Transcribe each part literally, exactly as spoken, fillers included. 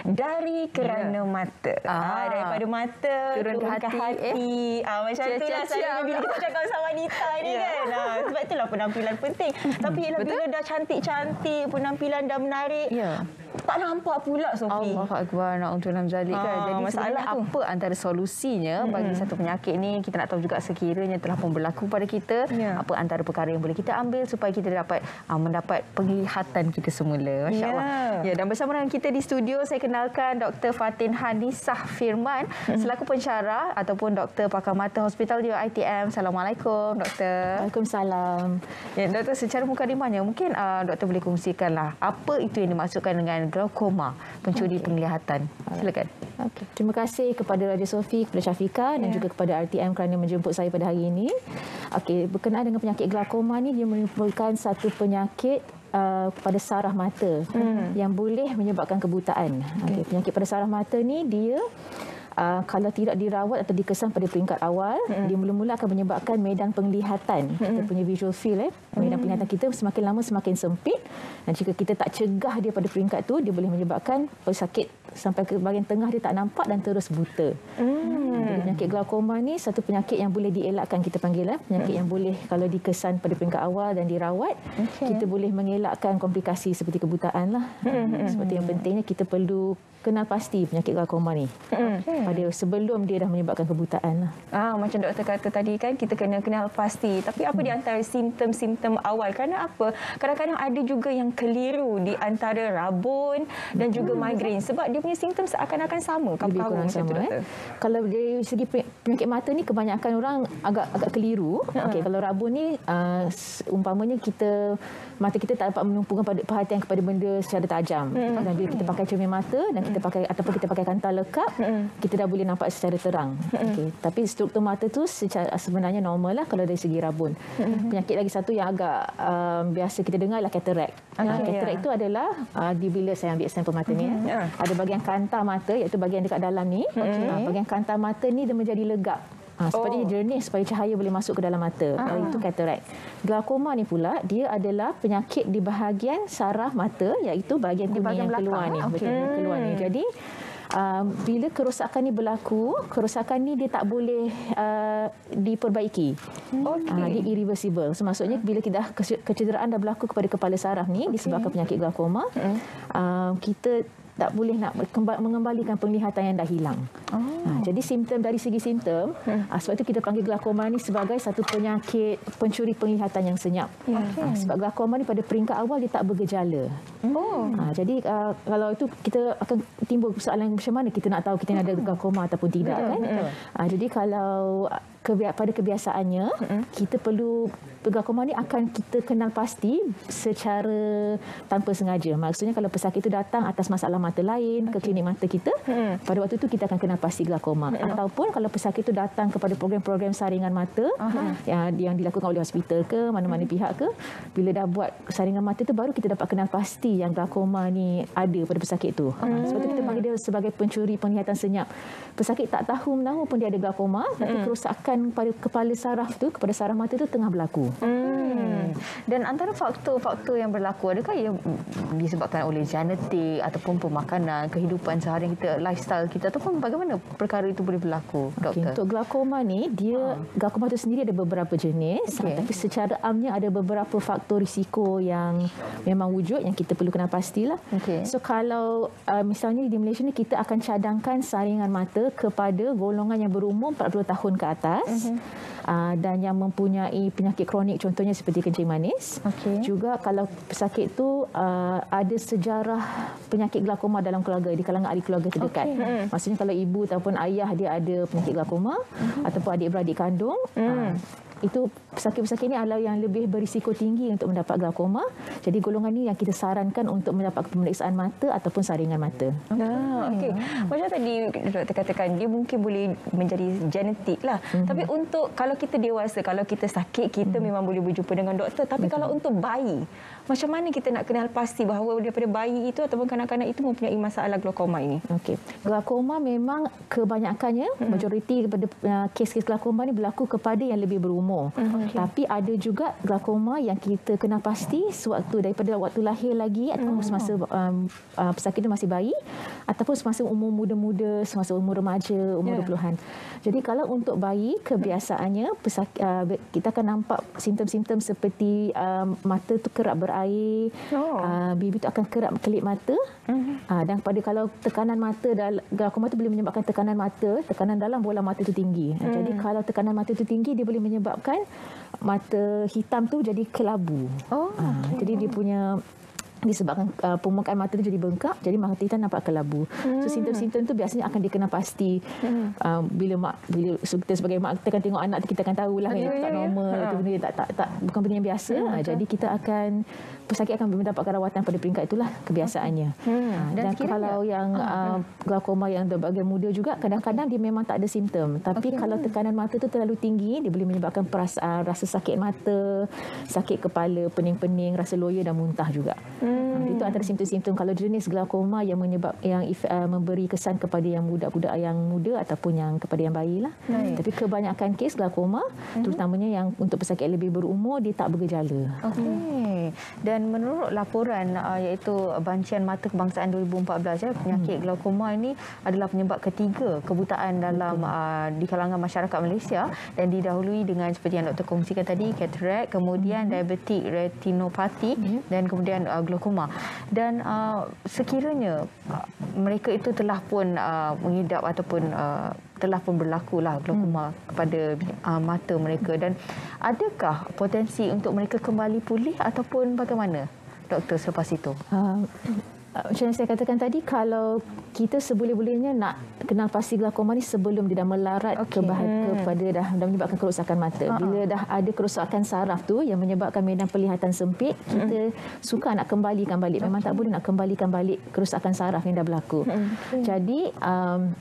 dari kerana yeah. mata. Ah. Ah, daripada mata turun ke hati. Ke hati. Eh? Ah, macam tu lah saya bila kita cakap pasal wanita ni yeah. kan. Ah, sebab itulah penampilan penting. Tapi bila dah cantik-cantik, penampilan dah menarik, yeah. tak nampak pula Sophie. Allah Akbar, na'udzubillah min zalik kan. Jadi masalah apa antara solusinya bagi hmm. satu penyakit ni, kita nak tahu juga sekiranya telah pun berlaku pada kita, yeah. apa antara perkara yang boleh kita ambil supaya kita dapat uh, mendapat penglihatan kita semula. Masya-Allah. Yeah. Ya, dan bersama dengan kita di studio saya kenalkan Doktor Fatin Hanisah Firman hmm. selaku pensyarah ataupun doktor pakar mata Hospital Dio I T M. Assalamualaikum Doktor. Waalaikumsalam. Ya, Doktor, secara mukadimahnya mungkin uh, Doktor boleh kongsikanlah apa itu yang dimaksudkan dengan glaukoma, pencuri okay. penglihatan. Silakan. Okey. Terima kasih kepada Radio Sophie, kepada Syafiqah yeah. dan juga kepada R T M kerana menjemput saya pada hari ini. Okey, berkenaan dengan penyakit glaukoma ni, dia merupakan satu penyakit uh, pada saraf mata hmm. yang boleh menyebabkan kebutaan. Okay. Okay. Penyakit pada saraf mata ni dia Uh, kalau tidak dirawat atau dikesan pada peringkat awal, mm-hmm. dia mula-mula akan menyebabkan medan penglihatan, mm-hmm. kita punya visual field, eh, medan mm-hmm. penglihatan kita semakin lama semakin sempit, dan jika kita tak cegah dia pada peringkat tu, dia boleh menyebabkan pesakit sampai ke bahagian tengah dia tak nampak dan terus buta. Mm. Jadi penyakit glaukoma ni satu penyakit yang boleh dielakkan, kita panggil eh, penyakit mm. yang boleh kalau dikesan pada peringkat awal dan dirawat, okay. kita boleh mengelakkan komplikasi seperti kebutaan lah. Mm-hmm. Seperti yang pentingnya kita perlu kenal pasti penyakit glaukoma ni. Okay. Pada sebelum dia dah menyebabkan kebutaan lah. Ah, macam doktor kata tadi kan, kita kena kenal pasti. Tapi apa hmm. di antara simptom-simptom awal? Kerana apa? Kadang-kadang ada juga yang keliru di antara rabun dan juga hmm. migraine. Sebab dia punya simptom seakan-akan sama. Lebih kurang sama. Tu, eh? Kalau dari segi penyakit mata ni, kebanyakan orang agak agak keliru. Hmm. Okey, kalau rabun ni, uh, umpamanya kita mata kita tak dapat menumpukan perhatian kepada benda secara tajam. Hmm. Dan bila kita pakai cermin mata dan kita pakai ataupun kita pakai kantar lekap, hmm. kita dah boleh nampak secara terang. Hmm. Okay. Tapi struktur mata tu secara, sebenarnya normal lah kalau dari segi rabun. Hmm. Penyakit lagi satu yang agak um, biasa kita dengar adalah cataract. Okay, uh, cataract yeah. itu adalah uh, di bila saya ambil sampel mata ni, hmm. yeah. ada bahagian kantar mata, iaitu bahagian dekat dalam ni. Okay. Uh, bahagian kantar mata ni dia menjadi legap. Ha, supaya oh. jernih, supaya cahaya boleh masuk ke dalam mata. Ah. Itu cataract. Glaukoma ni pula, dia adalah penyakit di bahagian saraf mata, iaitu bahagian kuning yang keluar ni. Okay. Betul, keluar ni. Jadi, uh, bila kerosakan ni berlaku, kerosakan ni dia tak boleh uh, diperbaiki. Okay. Uh, dia irreversible. So, maksudnya bila kita kecederaan dah berlaku kepada kepala saraf ni, okay. disebabkan penyakit glaukoma, hmm. uh, kita tak boleh nak mengembalikan penglihatan yang dah hilang. Oh. Ha, jadi simptom dari segi simptom, hmm. ha, sebab itu kita panggil glaukoma ni sebagai satu penyakit pencuri penglihatan yang senyap. Yeah. Okay. Ha, sebab glaukoma ni pada peringkat awal dia tak bergejala. Oh. Ha, jadi uh, kalau itu kita akan timbul persoalan macam mana kita nak tahu kita ada glaukoma ataupun tidak, betul, kan? Betul. Ha, jadi kalau Kebi- pada kebiasaannya, mm-hmm. kita perlu glaukoma ni akan kita kenal pasti secara tanpa sengaja. Maksudnya kalau pesakit itu datang atas masalah mata lain, okay. ke klinik mata kita, mm. pada waktu itu kita akan kenal pasti glaukoma. Mm-hmm. Ataupun kalau pesakit itu datang kepada program-program saringan mata uh-huh. yang, yang dilakukan oleh hospital ke, mana-mana mm. pihak ke, bila dah buat saringan mata itu baru kita dapat kenal pasti yang glaukoma ni ada pada pesakit itu. Mm. Sebab itu kita panggil dia sebagai pencuri penglihatan senyap. Pesakit tak tahu menahu pun dia ada glaukoma, mm. tapi kerosakan pada kepala saraf tu, kepada saraf mata tu tengah berlaku. Hmm. Dan antara faktor-faktor yang berlaku, adakah ia disebabkan oleh genetik ataupun pemakanan, kehidupan seharian kita, lifestyle kita, ataupun bagaimana perkara itu boleh berlaku, doktor? Okay. Untuk glaukoma ni, dia ha. glaukoma itu sendiri ada beberapa jenis, okay. tapi secara amnya ada beberapa faktor risiko yang memang wujud yang kita perlu kenal pastilah. Okay. So kalau uh, misalnya di Malaysia ni kita akan cadangkan saringan mata kepada golongan yang berumur empat puluh tahun ke atas. Uh-huh. Uh, dan yang mempunyai penyakit kronik contohnya seperti kencing manis. Okay. Juga kalau pesakit tu uh, ada sejarah penyakit glaukoma dalam keluarga, di kalangan ahli keluarga terdekat. Okay. Uh-huh. Maksudnya kalau ibu ataupun ayah dia ada penyakit glaukoma, uh-huh. ataupun adik-beradik kandung, uh-huh. uh, itu pesakit-pesakit ini adalah yang lebih berisiko tinggi untuk mendapat glaukoma. Jadi golongan ini yang kita sarankan untuk mendapat pemeriksaan mata ataupun saringan mata. Ah, okey. Macam tadi doktor katakan dia mungkin boleh menjadi genetik lah. Mm-hmm. Tapi untuk kalau kita dewasa, kalau kita sakit, kita mm-hmm. memang boleh berjumpa dengan doktor. Tapi betul. Kalau untuk bayi, macam mana kita nak kenal pasti bahawa daripada bayi itu ataupun kanak-kanak itu mempunyai masalah glaukoma ini? Okey. Glaukoma memang kebanyakannya, mm-hmm. majoriti daripada uh, kes-kes glaukoma ni berlaku kepada yang lebih berumur. Mm-hmm. Okay. Tapi ada juga glaukoma yang kita kenal pasti sewaktu daripada waktu lahir lagi ataupun mm-hmm. semasa um, uh, pesakit itu masih bayi ataupun semasa umur muda-muda, semasa umur remaja, umur yeah. dua puluhan. Jadi kalau untuk bayi, kebiasaannya pesakit, uh, kita akan nampak simptom-simptom seperti uh, mata tu kerap berair, oh. uh, bibi tu akan kerap kelip mata. Mm-hmm. uh, dan pada kalau tekanan mata, glaukoma tu boleh menyebabkan tekanan mata, tekanan dalam bola mata tu tinggi. Mm. Jadi kalau tekanan mata tu tinggi, dia boleh menyebabkan mata hitam tu jadi kelabu. Oh. Uh, jadi dia punya disebabkan uh, permukaan mata tu jadi bengkak, jadi mata hitam nampak kelabu. Hmm. So simptom-simptom tu biasanya akan dikenal pasti. Hmm. Uh, bila mak bila kita sebagai mak kita akan tengok anak tu, kita akan tahulah yang tak normal, ha. itu benda tak tak tak bukan benda yang biasa. Hmm. Uh, jadi kita akan pesakit akan mendapatkan rawatan pada peringkat itulah kebiasaannya. Hmm. Uh, dan, dan kalau yang uh, glaukoma yang berbagai muda juga, kadang-kadang dia memang tak ada simptom. Tapi okay. kalau tekanan mata tu terlalu tinggi, dia boleh menyebabkan perasaan rasa sakit mata, sakit kepala, pening-pening, rasa loya dan muntah juga. Hmm. Hmm. Itu antara simptom-simptom kalau jenis glaukoma yang menyebab yang uh, memberi kesan kepada yang budak-budak yang muda ataupun yang kepada yang bayi lah. Hmm. Tapi kebanyakan kes glaukoma, hmm. terutamanya yang untuk pesakit lebih berumur, dia tak bergejala. Okey. Hmm. Dan menurut laporan uh, iaitu Bancian Mata Kebangsaan dua ribu empat belas, ya, penyakit hmm. glaukoma ini adalah penyebab ketiga kebutaan dalam uh, di kalangan masyarakat Malaysia, dan didahului dengan seperti yang doktor kongsikan tadi, katarak, kemudian hmm. diabetik retinopati hmm. dan kemudian uh, glaukoma. Dan uh, sekiranya uh, mereka itu telah pun uh, mengidap ataupun uh, telah pun berlakulah glaukoma hmm. kepada uh, mata mereka, dan adakah potensi untuk mereka kembali pulih ataupun bagaimana, doktor, selepas itu? Uh, macam yang saya katakan tadi, kalau kita seboleh-bolehnya nak kenal pasti glaukoma ni sebelum dia dah melarat okay. ke bahaya, kepada dah, dah menyebabkan kerosakan mata. Uh-huh. Bila dah ada kerosakan saraf tu yang menyebabkan medan penglihatan sempit, uh-huh. kita suka nak kembalikan balik. Memang okay. tak boleh nak kembalikan balik kerosakan saraf yang dah berlaku. Uh-huh. Okay. Jadi um,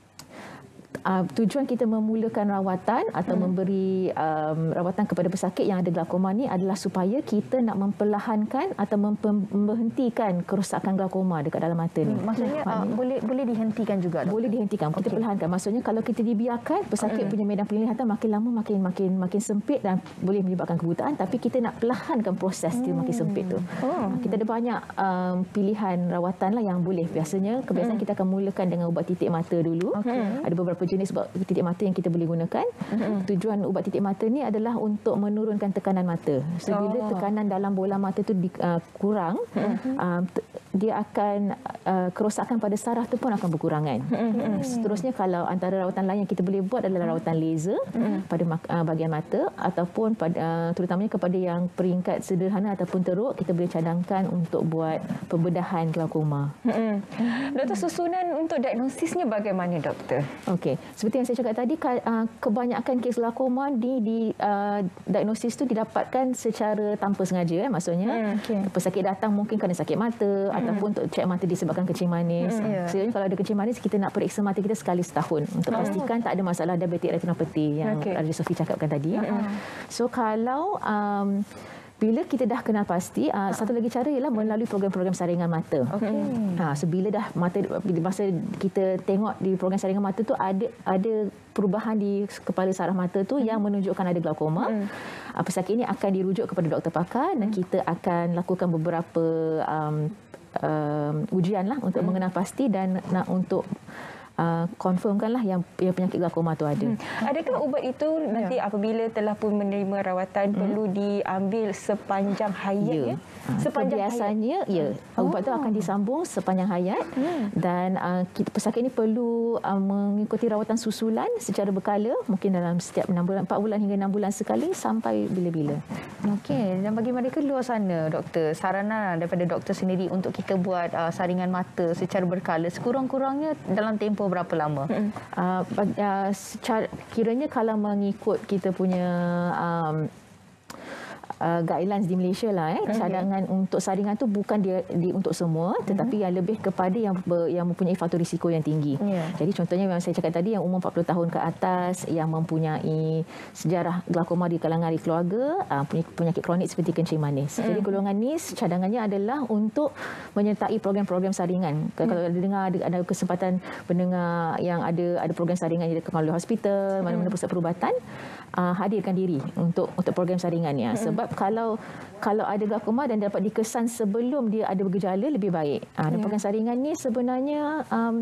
Uh, tujuan kita memulakan rawatan atau hmm. memberi um, rawatan kepada pesakit yang ada glaukoma ni adalah supaya kita nak memperlahankan atau memberhentikan kerosakan glaukoma dekat dalam mata ni. Hmm. Maksudnya uh, boleh boleh dihentikan juga? Boleh dihentikan. Kita okay. perlahankan. Maksudnya kalau kita dibiarkan, pesakit hmm. punya medan penglihatan makin lama makin makin makin sempit dan boleh menyebabkan kebutaan, tapi kita nak perlahankan proses hmm. dia makin sempit tu. Oh. Kita ada banyak um, pilihan rawatan lah yang boleh. Biasanya kebiasaan hmm. kita akan mulakan dengan ubat titik mata dulu. Okay. Ada beberapa jenis ubat titik mata yang kita boleh gunakan. Mm-hmm. Tujuan ubat titik mata ni adalah untuk menurunkan tekanan mata. So, bila oh. tekanan dalam bola mata tu di, uh, kurang, mm-hmm. uh, dia akan uh, kerosakan pada saraf tu pun akan berkurangan. Mm-hmm. Seterusnya, kalau antara rawatan lain yang kita boleh buat adalah rawatan laser mm-hmm. pada uh, bahagian mata, ataupun pada uh, terutamanya kepada yang peringkat sederhana ataupun teruk, kita boleh cadangkan untuk buat pembedahan glaukoma. Mm-hmm. Doktor, susunan untuk diagnosisnya bagaimana, doktor? Okey. Seperti yang saya cakap tadi, kebanyakan kes glaukoma di, di uh, diagnosis tu didapatkan secara tanpa sengaja. Eh, maksudnya hmm, okay. pesakit datang mungkin kerana sakit mata hmm. ataupun untuk cek mata disebabkan kencing manis. Hmm, yeah. Sebenarnya kalau ada kencing manis, kita nak periksa mata kita sekali setahun untuk oh. pastikan tak ada masalah diabetik retinopati yang okay. Raja Sofi cakapkan tadi. Hmm. So kalau um, bila kita dah kenal pasti, uh, satu lagi cara ialah melalui program-program saringan mata. Okay. Ha, so bila dah mata, masa kita tengok di program saringan mata tu ada ada perubahan di kepala saraf mata tu hmm. yang menunjukkan ada glaukoma, hmm. uh, pesakit ini akan dirujuk kepada doktor pakar dan kita akan lakukan beberapa um, um, ujian lah untuk hmm. mengenal pasti dan nak untuk Uh, confirmkanlah yang, yang penyakit glaukoma tu ada. Hmm. Adakah ubat itu nanti ya. apabila telah pun menerima rawatan hmm. perlu diambil sepanjang hayat? Ya. Ha, sepanjang biasanya hayat. ya. Oh. Ubat tu akan disambung sepanjang hayat hmm. dan uh, kita, pesakit ini perlu uh, mengikuti rawatan susulan secara berkala, mungkin dalam setiap enam bulan, empat bulan hingga enam bulan sekali sampai bila-bila. Okey, dan bagi mereka luar sana, doktor, saranan daripada doktor sendiri untuk kita buat uh, saringan mata secara berkala sekurang-kurangnya dalam tempoh berapa lama? Hmm. Uh, uh, secara, kiranya kalau mengikut kita punya um, uh, guidelines di Malaysia lah eh. Okay. Cadangan untuk saringan tu bukan dia di untuk semua, tetapi yang lebih kepada yang ber, yang mempunyai faktor risiko yang tinggi. Yeah. Jadi contohnya yang saya cakap tadi, yang umur empat puluh tahun ke atas, yang mempunyai sejarah glaukoma di kalangan ahli keluarga, uh, penyakit kronik seperti kencing manis. Mm. Jadi golongan ni cadangannya adalah untuk menyertai program-program saringan. Mm. Kalau ada dengar ada, ada kesempatan mendengar yang ada ada program saringan yang dilakukan oleh hospital, mana-mana pusat perubatan, uh, hadirkan diri untuk untuk program saringannya. Mm. Sebab kalau kalau ada glaukoma dan dapat dikesan sebelum dia ada bergejala, lebih baik. Uh, dan yeah. program saringan ni sebenarnya um,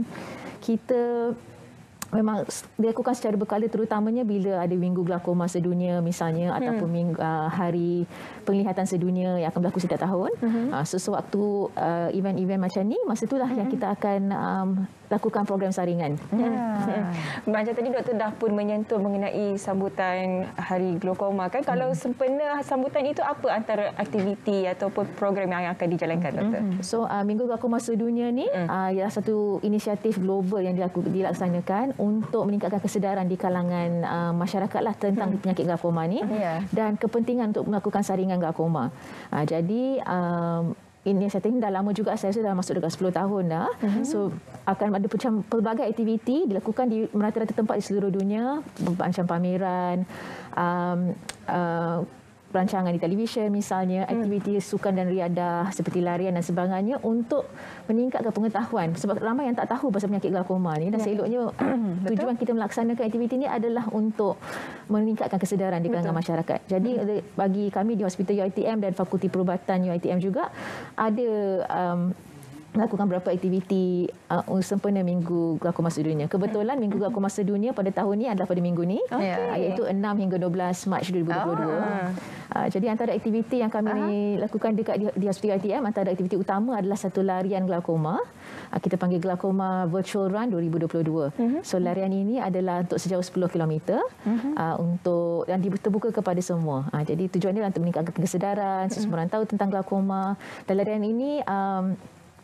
kita memang dilakukan secara berkala, terutamanya bila ada minggu glaukoma sedunia misalnya, hmm. ataupun minggu, uh, hari penglihatan sedunia yang akan berlaku setiap tahun. Hmm. Uh, sesewaktu uh, event-event macam ni, masa itulah hmm. yang kita akan um, lakukan program saringan. Ya. Macam tadi doktor dah pun menyentuh mengenai sambutan hari glaukoma kan. Kalau hmm. sempena sambutan itu, apa antara aktiviti ataupun program yang akan dijalankan, doktor? Hmm. So uh, minggu glaukoma sedunia ni hmm. uh, ialah satu inisiatif global yang dilaksanakan untuk meningkatkan kesedaran di kalangan uh, masyarakat lah tentang hmm. penyakit glaukoma ni, yeah. dan kepentingan untuk melakukan saringan glaukoma. Uh, jadi um, ini saya tengok dah lama juga, saya sudah masuk dekat sepuluh tahun dah. Mm-hmm. So akan ada macam pelbagai aktiviti dilakukan di merata-rata tempat di seluruh dunia, macam pameran, um, uh, perancangan di televisyen misalnya, aktiviti sukan dan riadah seperti larian dan sebagainya untuk meningkatkan pengetahuan. Sebab ramai yang tak tahu pasal penyakit glaukoma ni, dan ya. Seeloknya tujuan kita melaksanakan aktiviti ini adalah untuk meningkatkan kesedaran di kalangan masyarakat. Jadi hmm. bagi kami di Hospital U I T M dan Fakulti Perubatan U I T M juga ada um, melakukan beberapa aktiviti uh, sempena Minggu Glaukoma Sedunia. Kebetulan Minggu Glaukoma Sedunia pada tahun ini adalah pada minggu ni, okay. uh, iaitu enam hingga dua belas Mac dua ribu dua puluh dua. Oh. Uh, jadi antara aktiviti yang kami uh-huh. lakukan dekat di, di Hospital U I T M, antara aktiviti utama adalah satu larian glaukoma. Uh, kita panggil Glaukoma Virtual Run dua ribu dua puluh dua. Uh-huh. So larian ini adalah untuk sejauh sepuluh kilometer, uh-huh. uh, untuk dan terbuka kepada semua. Uh, jadi tujuannya adalah untuk meningkatkan kesedaran, uh-huh. semua orang tahu tentang glaukoma. Dan larian ini um,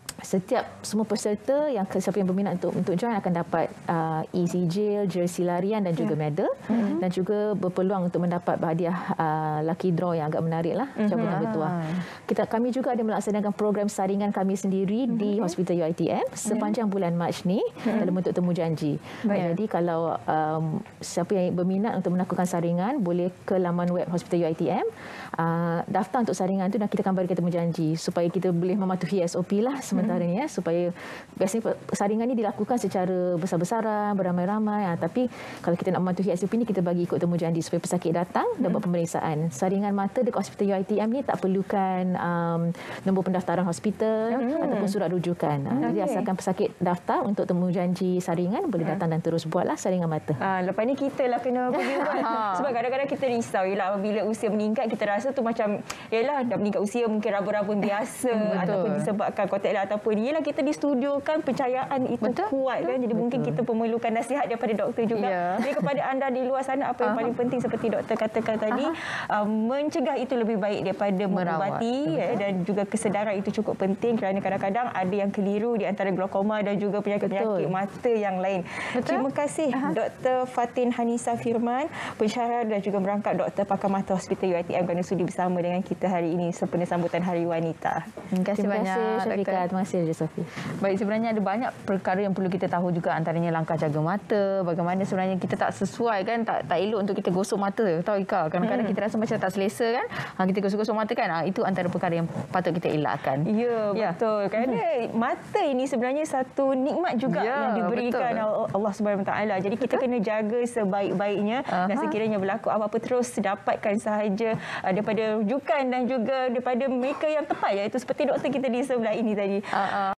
setiap semua peserta yang siapa yang berminat untuk untuk join akan dapat uh, easy jail, jersey larian dan juga yeah. medal, mm-hmm. dan juga berpeluang untuk mendapat hadiah uh, lucky draw yang agak menarik lah, mm-hmm. cabutan bertuah. Kita kami juga ada melaksanakan program saringan kami sendiri mm-hmm. di Hospital U I T M sepanjang bulan Mac ni mm-hmm. dalam bentuk temu janji. Baik. Jadi kalau um, siapa yang berminat untuk melakukan saringan boleh ke laman web Hospital U I T M, uh, daftar untuk saringan tu dan kita akan berikan temu janji supaya kita boleh mematuhi S O P lah sementara ya, supaya biasanya saringan ini dilakukan secara besar-besaran, beramai-ramai, ha, tapi kalau kita nak mematuhi S O P ini, kita bagi ikut temu janji supaya pesakit datang dan buat pemeriksaan. Saringan mata dekat Hospital U I T M ni tak perlukan um, nombor pendaftaran hospital hmm. ataupun surat rujukan. Ha, okay. Jadi asalkan pesakit daftar untuk temu janji saringan, boleh datang dan terus buatlah saringan mata. Ha, lepas ni kita lah kena pergi buat. Sebab kadang-kadang kita risau yalah, bila usia meningkat kita rasa tu macam yalah dah meningkat usia, mungkin raba-raba biasa ataupun disebabkan kotak lah ataupun ialah kita di studio kan pencahayaan itu betul, kuat kan, jadi betul. Mungkin kita memerlukan nasihat daripada doktor juga. Yeah. Jadi kepada anda di luar sana, apa yang uh-huh. paling penting seperti doktor katakan tadi, uh-huh. uh, mencegah itu lebih baik daripada mengubati, ya, dan juga kesedaran itu cukup penting kerana kadang-kadang ada yang keliru di antara glaukoma dan juga penyakit-penyakit mata yang lain. Betul? Terima kasih uh-huh. Doktor Fatin Hanisa Firman, pensyarah dan juga merangkap doktor pakar mata Hospital U I T M kerana sudi bersama dengan kita hari ini sempena sambutan Hari Wanita. Terima kasih Terima banyak kasih, Syafiqah. Terima kasih Sophie. Baik, sebenarnya ada banyak perkara yang perlu kita tahu juga, antaranya langkah jaga mata, bagaimana sebenarnya kita tak sesuai kan, tak tak elok untuk kita gosok mata. Tahu Ika, kadang-kadang hmm. kita rasa macam tak selesa kan, ha, kita gosok-gosok mata kan, ha, itu antara perkara yang patut kita elakkan. Ya, ya. Betul. Kerana hmm. mata ini sebenarnya satu nikmat juga ya, yang diberikan betul. Allah Subhanahu Wa Taala. Jadi kita betul. Kena jaga sebaik-baiknya. Aha. Dan sekiranya berlaku apa-apa terus dapatkan sahaja uh, daripada rujukan dan juga daripada mereka yang tepat, iaitu seperti doktor kita di sebelah ini tadi. Uh-uh.